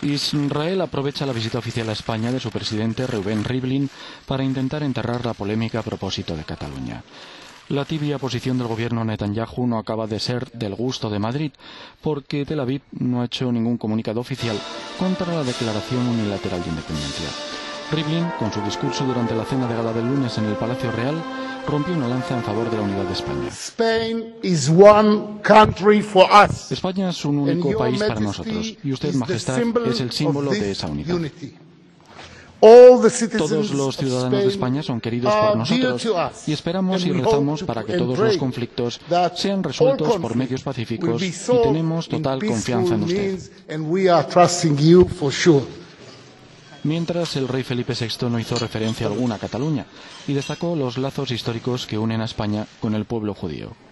Israel aprovecha la visita oficial a España de su presidente Reuven Rivlin para intentar enterrar la polémica a propósito de Cataluña. La tibia posición del gobierno Netanyahu no acaba de ser del gusto de Madrid, porque Tel Aviv no ha hecho ningún comunicado oficial contra la declaración unilateral de independencia. Rivlin, con su discurso durante la cena de gala del lunes en el Palacio Real, rompió una lanza en favor de la unidad de España. España es un único país para nosotros, y usted, Majestad, es el símbolo de esa unidad. Todos los ciudadanos de España son queridos por nosotros y esperamos y rezamos para que todos los conflictos sean resueltos por medios pacíficos y tenemos total confianza en usted. Mientras, el rey Felipe VI no hizo referencia alguna a Cataluña y destacó los lazos históricos que unen a España con el pueblo judío.